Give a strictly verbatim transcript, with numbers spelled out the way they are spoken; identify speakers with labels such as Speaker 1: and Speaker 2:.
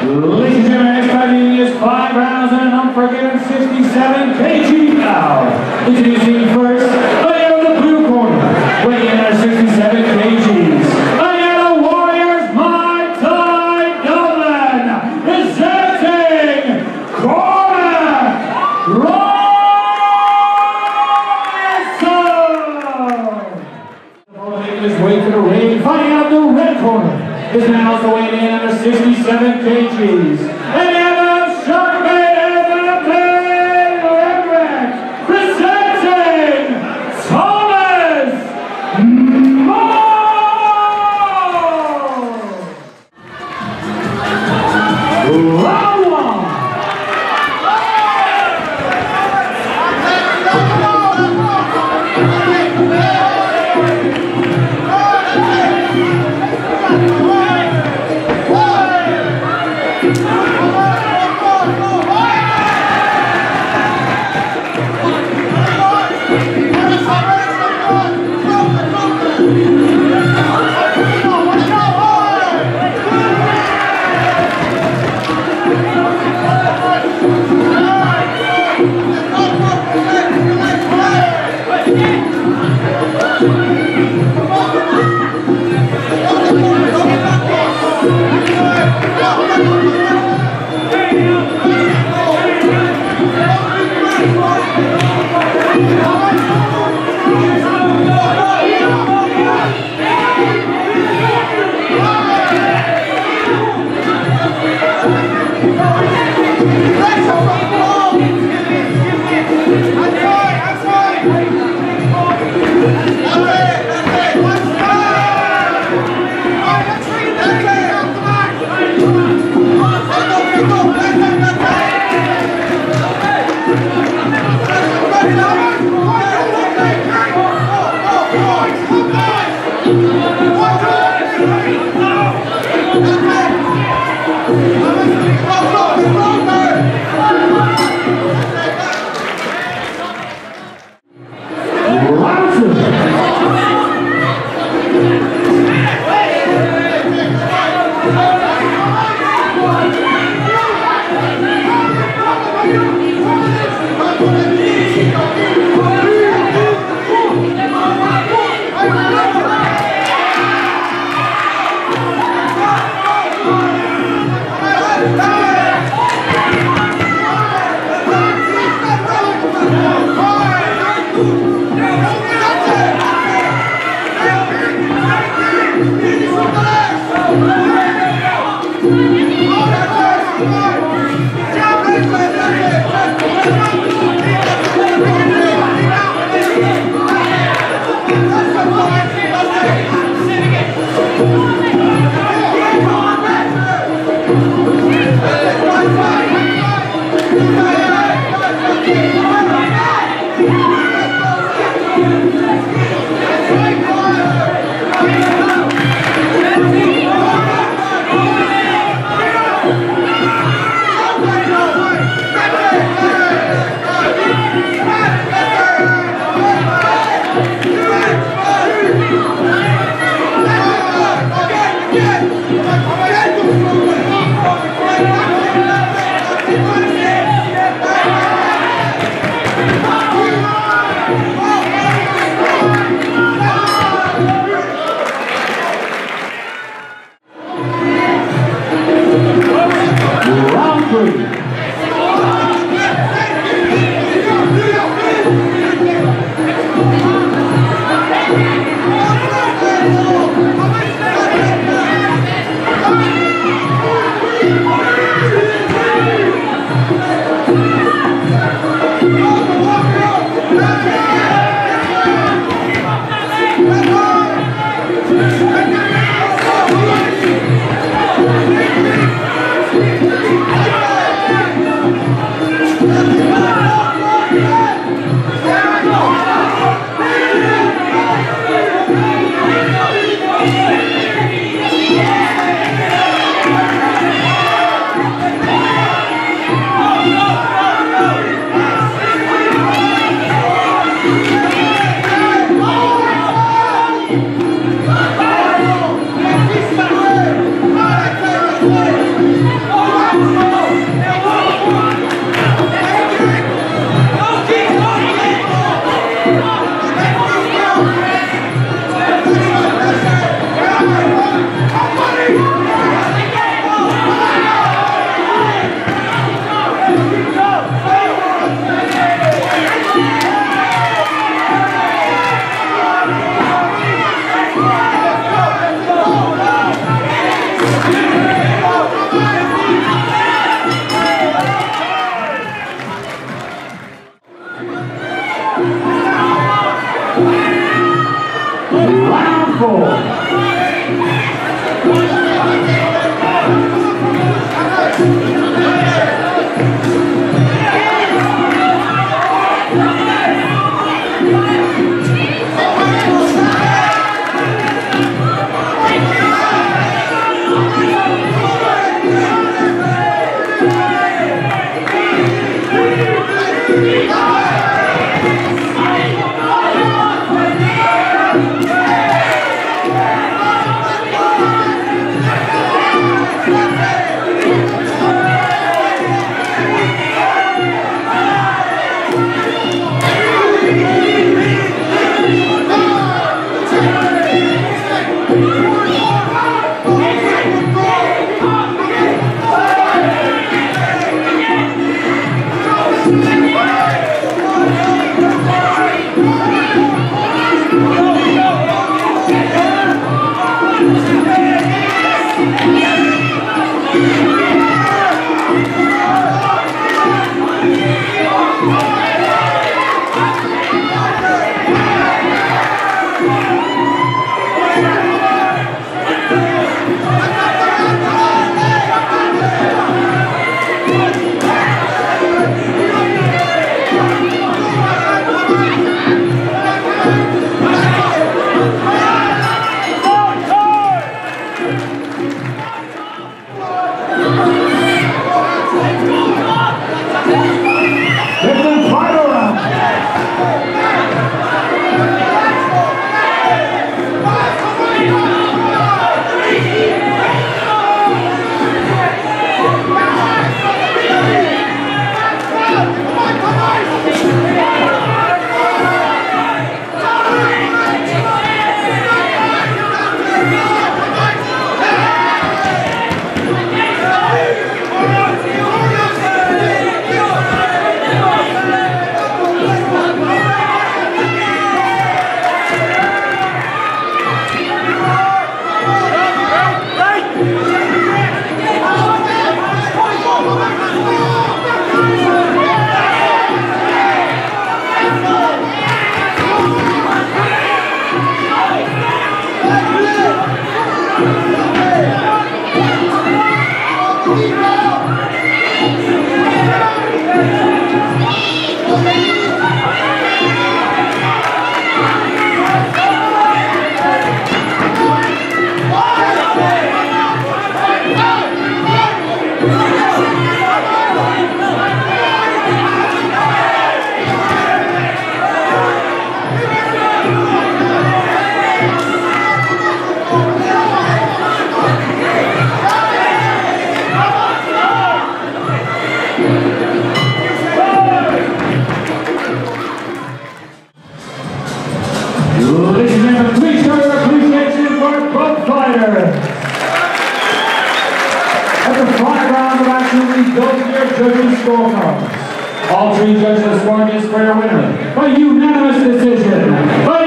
Speaker 1: Ladies and gentlemen, next fighting is five rounds and an unforgiven sixty-seven kg now. Introducing first, fighting out of the blue corner, weighing in at sixty-seven kgs. Fighting out of Warriors, Muay Thai Dublin, presenting Cormac Robertson. Making his way to the ring, fighting out of the red corner. Is now also weighing in under sixty-seven kgs. And Emma Sharkman and the Lemrek, presenting Thomas Moore! Round one. Ladies and gentlemen, please show your appreciation for Club Fighter. At the five rounds of action, we go to your judges' scorecards. All three judges scored this for your winner by unanimous decision.